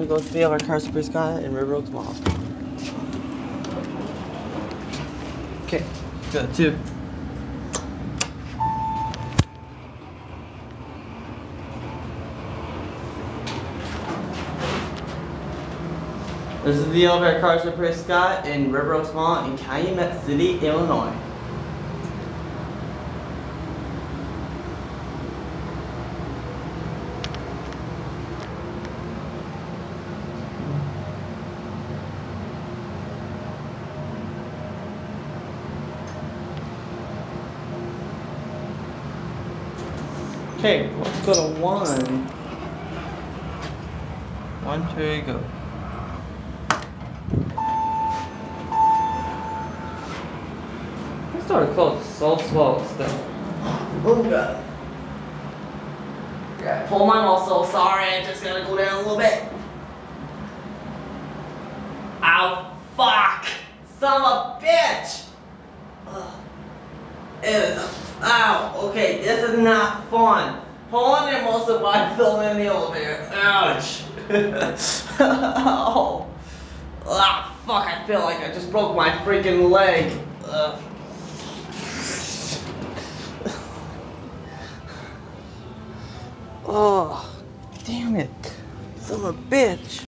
to go to the other Carson Pirie in River Oaks Mall. Okay, go to. This is the elevator Carson Pirie in River Oaks Mall in Calumet City, Illinois. Okay, let's go to 1. 1, 2, go. I started close so slow still. Oh god. Yeah, pull my muscle, sorry, I just gotta go down a little bit. Ow, fuck! Son of a bitch! Ugh. Ow, okay, this is not fun. Pulling your muscle while filming in the elevator. Ouch. Oh. Ah, fuck, I feel like I just broke my freaking leg. Oh, damn it. Son of a bitch.